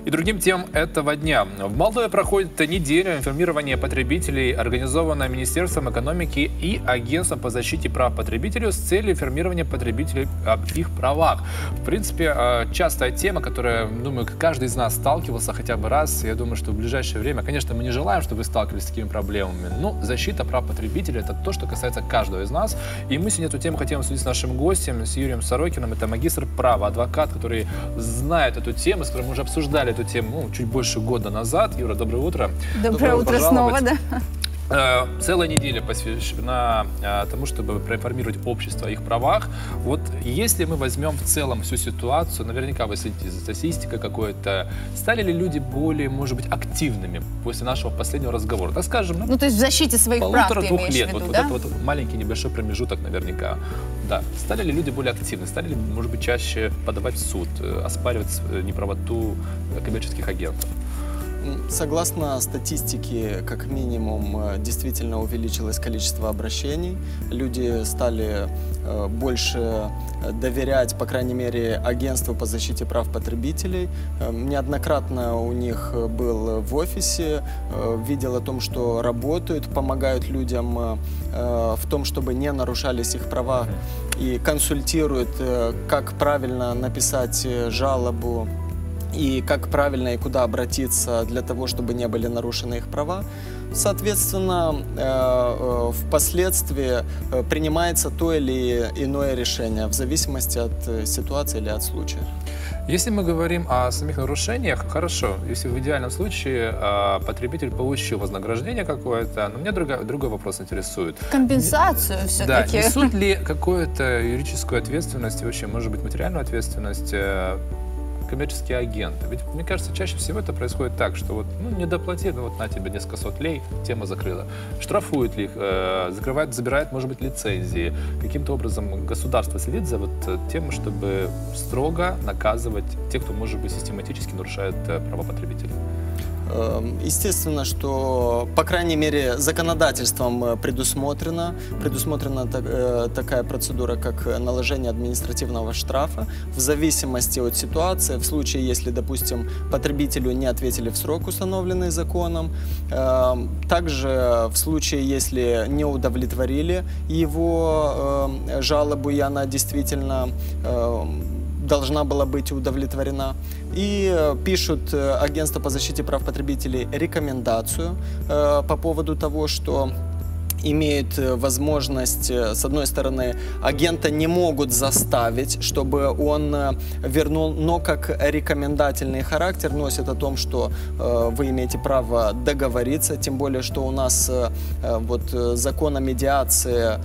И другим темам этого дня. В Молдове проходит неделя информирования потребителей, организованная Министерством экономики и Агентством по защите прав потребителей с целью информирования потребителей об их правах. В принципе, частая тема, которая, думаю, каждый из нас сталкивался хотя бы раз. Я думаю, что в ближайшее время, конечно, мы не желаем, чтобы вы сталкивались с такими проблемами, но защита прав потребителей – это то, что касается каждого из нас. И мы сегодня эту тему хотим обсудить с нашим гостем, с Юрием Сорокиным. Это магистр права, адвокат, который знает эту тему, с которым мы уже обсуждали эту тему чуть больше года назад. Юра, доброе утро. Доброе утро снова, да. Целая неделя посвящена тому, чтобы проинформировать общество о их правах. Вот если мы возьмем в целом всю ситуацию, наверняка вы следите за статистикой какой-то, стали ли люди более, может быть, активными после нашего последнего разговора? Так скажем, ну то есть в защите своих прав ты имеешь в лет, виду, вот да? это вот маленький небольшой промежуток наверняка. Да. Стали ли люди более активны? Стали ли, может быть, чаще подавать в суд, оспаривать неправоту коммерческих агентов? Согласно статистике, как минимум, действительно увеличилось количество обращений. Люди стали больше доверять, по крайней мере, агентству по защите прав потребителей. Неоднократно у них был в офисе, видел о том, что работают, помогают людям в том, чтобы не нарушались их права, и консультируют, как правильно написать жалобу, и как правильно и куда обратиться для того, чтобы не были нарушены их права. Соответственно, впоследствии принимается то или иное решение в зависимости от ситуации или от случая. Если мы говорим о самих нарушениях, хорошо, если в идеальном случае потребитель получил вознаграждение какое-то, но меня другой вопрос интересует. Компенсацию все-таки. Да, несут ли какую-то юридическую ответственность, и вообще, может быть, материальную ответственность коммерческие агенты? Ведь, мне кажется, чаще всего это происходит так, что вот, не доплати, вот на тебе несколько сот лей, тема закрыта. Штрафуют ли их, закрывают, забирают, может быть, лицензии. Каким-то образом государство следит за вот тем, чтобы строго наказывать тех, кто, может быть, систематически нарушает права потребителей. Естественно, что, по крайней мере, законодательством предусмотрена такая процедура, как наложение административного штрафа в зависимости от ситуации. В случае, если, допустим, потребителю не ответили в срок, установленный законом. Также в случае, если не удовлетворили его жалобу, и она действительно должна была быть удовлетворена. И пишут агентство по защите прав потребителей рекомендацию по поводу того, что имеют возможность, с одной стороны, агента не могут заставить, чтобы он вернул, но как рекомендательный характер носит о том, что вы имеете право договориться, тем более, что у нас вот закон о медиации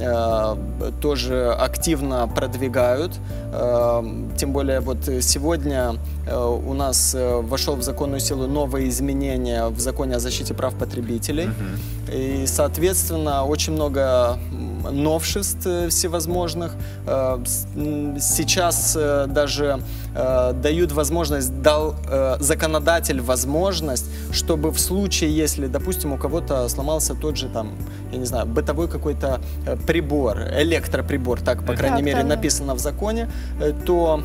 тоже активно продвигают. Тем более вот сегодня у нас вошел в законную силу новое изменение в законе о защите прав потребителей. И, соответственно, очень много новшеств всевозможных. Сейчас даже дают возможность, дал законодатель возможность, чтобы в случае, если, допустим, у кого-то сломался тот же, там, я не знаю, бытовой какой-то прибор, электроприбор, так, по крайней мере, написано в законе, то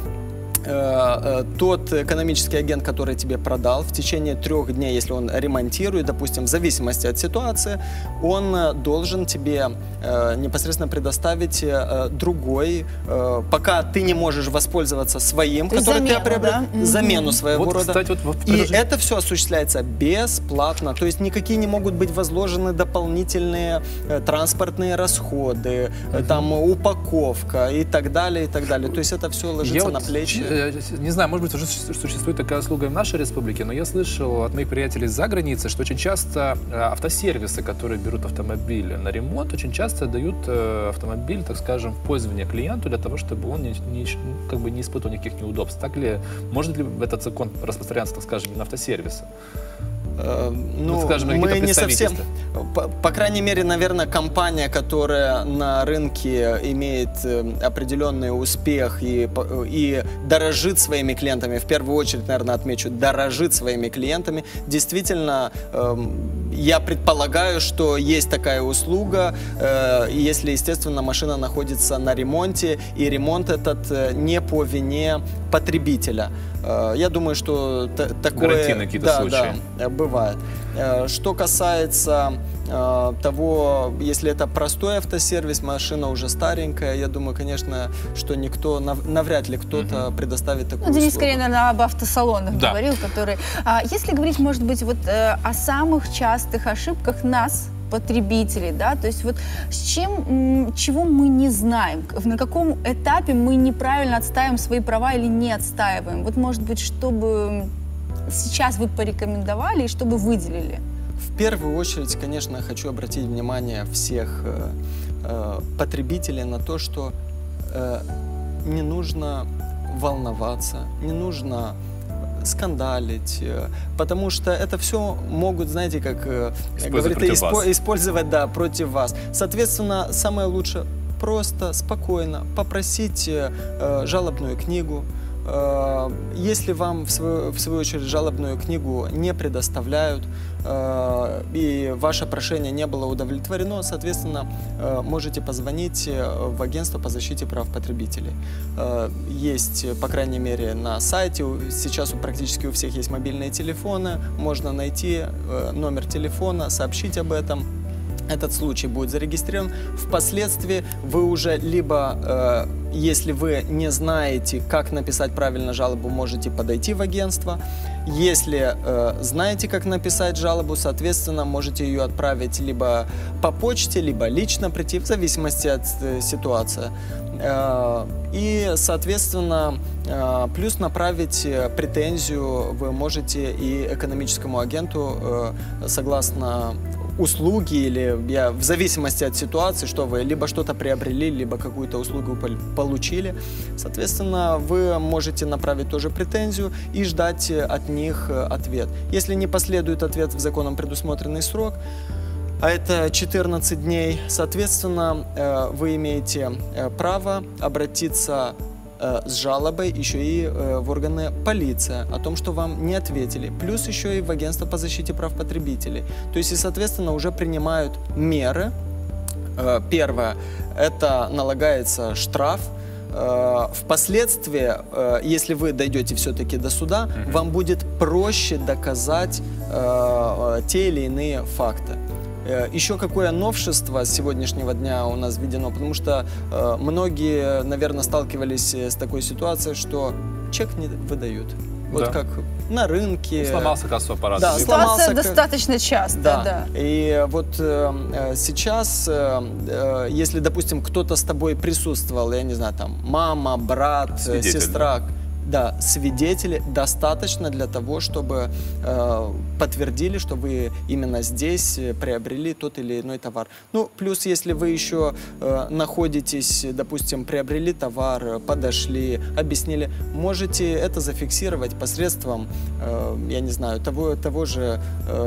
тот экономический агент, который тебе продал, в течение 3 дней, если он ремонтирует, допустим, в зависимости от ситуации, он должен тебе непосредственно предоставить другой, пока ты не можешь воспользоваться своим, который ты приобрел, замену своего рода. Кстати, и это все осуществляется бесплатно, то есть никакие не могут быть возложены дополнительные транспортные расходы, там упаковка и так далее, и так далее. То есть это все ложится на плечи. Не знаю, может быть, уже существует такая услуга в нашей республике, но я слышал от моих приятелей за границей, что очень часто автосервисы, которые берут автомобиль на ремонт, очень часто дают автомобиль, так скажем, в пользование клиенту для того, чтобы он не испытывал никаких неудобств. Так ли, может ли этот закон распространяться, так скажем, на автосервисы? Ну, скажем, мы не совсем, по крайней мере, наверное, компания, которая на рынке имеет определенный успех и дорожит своими клиентами, в первую очередь, наверное, отмечу, дорожит своими клиентами, действительно я предполагаю, что есть такая услуга, если, естественно, машина находится на ремонте, и ремонт этот не по вине потребителя. Я думаю, что такое... Гарантийные какие-то случаи. Да, бывает. Что касается того, если это простой автосервис, машина уже старенькая, я думаю, конечно, что никто, навряд ли кто-то предоставит такую услугу. Денис скорее, наверное, об автосалонах да. говорил, которые... Если говорить, может быть, вот о самых частых ошибках нас, потребителей, да, то есть вот чего мы не знаем, на каком этапе мы неправильно отстаиваем свои права или не отстаиваем. Вот, может быть, чтобы сейчас вы порекомендовали и чтобы выделили. В первую очередь, конечно, я хочу обратить внимание всех потребителей на то, что не нужно волноваться, не нужно скандалить, потому что это все могут, знаете, как использовать, да, против вас. Соответственно, самое лучшее просто, спокойно попросить жалобную книгу. Если вам, в свою очередь, жалобную книгу не предоставляют, и ваше прошение не было удовлетворено, соответственно, можете позвонить в агентство по защите прав потребителей. Есть, по крайней мере, на сайте, сейчас практически у всех есть мобильные телефоны, можно найти номер телефона, сообщить об этом. Этот случай будет зарегистрирован. Впоследствии вы уже либо, если вы не знаете, как написать правильно жалобу, можете подойти в агентство. Если знаете, как написать жалобу, соответственно, можете ее отправить либо по почте, либо лично прийти, в зависимости от ситуации. И, соответственно, плюс направить претензию вы можете и экономическому агенту согласно услуги или в зависимости от ситуации, что вы либо что-то приобрели, либо какую-то услугу получили. Соответственно, вы можете направить тоже претензию и ждать от них ответ. Если не последует ответ в законом предусмотренный срок, а это 14 дней, соответственно, вы имеете право обратиться с жалобой еще и в органы полиции о том, что вам не ответили, плюс еще и в агентство по защите прав потребителей. То есть и, соответственно, уже принимают меры. Первое, это налагается штраф. Впоследствии, если вы дойдете все-таки до суда, вам будет проще доказать те или иные факты. Еще какое новшество с сегодняшнего дня у нас введено, потому что многие, наверное, сталкивались с такой ситуацией, что чек не выдают. Вот да. Как на рынке. Сломался кассовый аппарат. Да, ситуация достаточно часто. Да. Да. И вот сейчас, если, допустим, кто-то с тобой присутствовал, я не знаю, там, мама, брат, свидетель, сестра, да, свидетели достаточно для того, чтобы подтвердили, что вы именно здесь приобрели тот или иной товар. Ну, плюс, если вы еще находитесь, допустим, приобрели товар, подошли, объяснили, можете это зафиксировать посредством, я не знаю, того же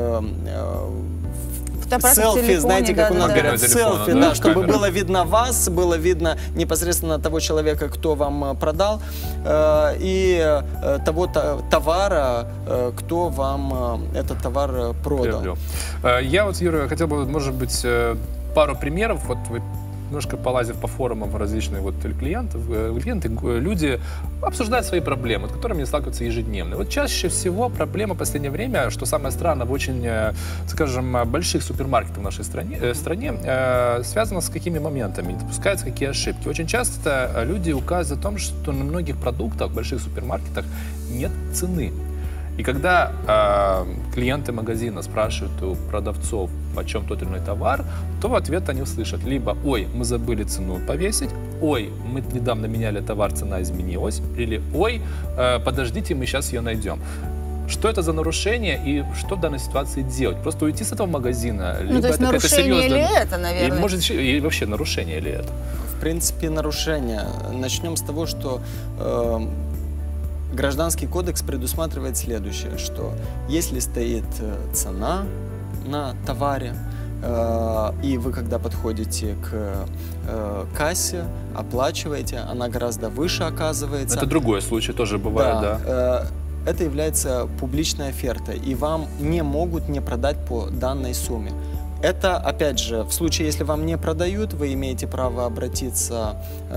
селфи, телефоне, знаете, как у нас говорят, селфи, да, чтобы было видно вас, было видно непосредственно того человека, кто вам продал, и того товара, кто вам этот товар продал. Я вот, Юра, хотел бы, может быть, пару примеров. Вот вы немножко полазив по форумам различных вот клиенты, люди обсуждают свои проблемы, с которыми они сталкиваются ежедневно. Вот чаще всего проблема в последнее время, что самое странное, в очень, скажем, больших супермаркетах в нашей стране связано с какими моментами, допускаются какие ошибки. Очень часто люди указывают о том, что на многих продуктах в больших супермаркетах нет цены. И когда клиенты магазина спрашивают у продавцов, почем тот или иной товар, то в ответ они услышат либо «Ой, мы забыли цену повесить», «Ой, мы недавно меняли товар, цена изменилась», или «Ой, подождите, мы сейчас ее найдем». Что это за нарушение и что в данной ситуации делать? Просто уйти с этого магазина? Ну, то есть это нарушение ли это, наверное? И, может, и вообще нарушение ли это? В принципе, нарушение. Начнем с того, что Гражданский кодекс предусматривает следующее, что если стоит цена на товаре, и вы, когда подходите к кассе, оплачиваете, она гораздо выше оказывается. Это другой случай тоже бывает, да? это является публичной офертой, и вам не могут не продать по данной сумме. Это, опять же, в случае, если вам не продают, вы имеете право обратиться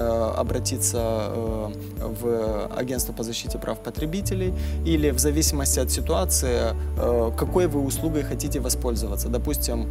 в агентство по защите прав потребителей или в зависимости от ситуации, какой вы услугой хотите воспользоваться. Допустим,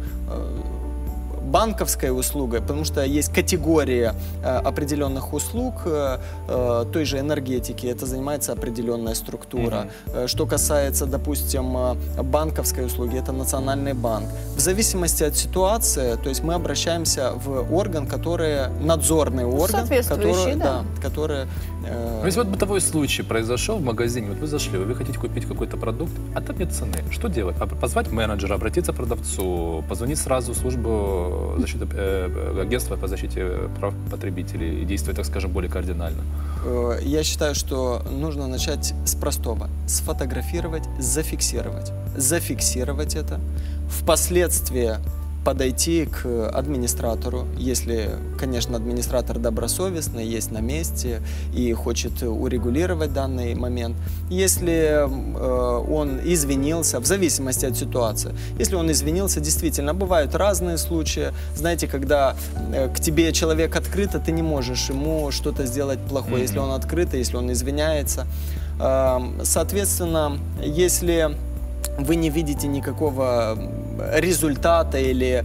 банковской услугой, потому что есть категории определенных услуг той же энергетики, это занимается определенная структура. Что касается, допустим, банковской услуги, это Национальный банк. В зависимости от ситуации, то есть мы обращаемся в орган, который надзорный орган, который... То есть вот бытовой случай произошел в магазине, вот вы зашли, вы хотите купить какой-то продукт, а там нет цены. Что делать? Позвать менеджера, обратиться к продавцу, позвонить сразу в службу агентства по защите прав потребителей и действовать, так скажем, более кардинально? Я считаю, что нужно начать с простого. Сфотографировать, зафиксировать. Зафиксировать это. Впоследствии подойти к администратору, если, конечно, администратор добросовестный, есть на месте и хочет урегулировать данный момент. Если он извинился, в зависимости от ситуации, если он извинился, действительно, бывают разные случаи. Знаете, когда к тебе человек открыто, ты не можешь ему что-то сделать плохое, если он открыто, если он извиняется. Соответственно, если вы не видите никакого результата или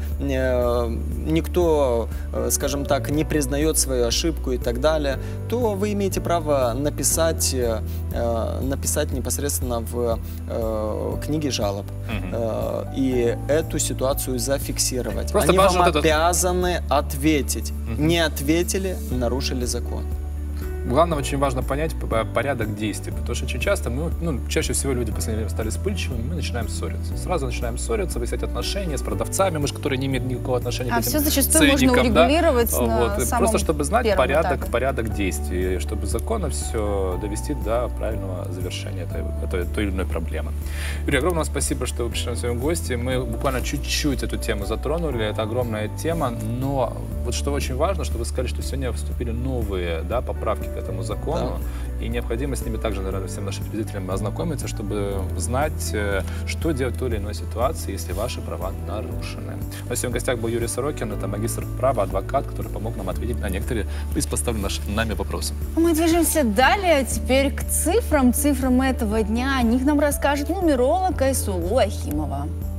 никто, скажем так, не признает свою ошибку и так далее, то вы имеете право написать непосредственно в книге жалоб и эту ситуацию зафиксировать. Просто они вам обязаны ответить. Не ответили, нарушили закон. Главное, очень важно понять порядок действий, потому что очень часто мы, чаще всего люди в последнее время стали вспыльчивыми, мы начинаем ссориться. Сразу начинаем ссориться, выяснять отношения с продавцами, которые не имеют никакого отношения к этим все зачастую можно урегулировать на самом просто чтобы знать порядок действий, чтобы законно все довести до правильного завершения той или иной проблемы. Юрий, огромное спасибо, что вы пришли на своем гости. Мы буквально чуть-чуть эту тему затронули, это огромная тема, но вот что очень важно, что вы сказали, что сегодня вступили новые поправки к этому закону, и необходимо с ними также, наверное, всем нашим телезрителям ознакомиться, чтобы знать, что делать в той или иной ситуации, если ваши права нарушены. У нас сегодня в гостях был Юрий Сорокин, это магистр права, адвокат, который помог нам ответить на некоторые из поставленных нами вопросы. Мы движемся далее, теперь к цифрам этого дня. О них нам расскажет нумеролог Айсулу Ахимова.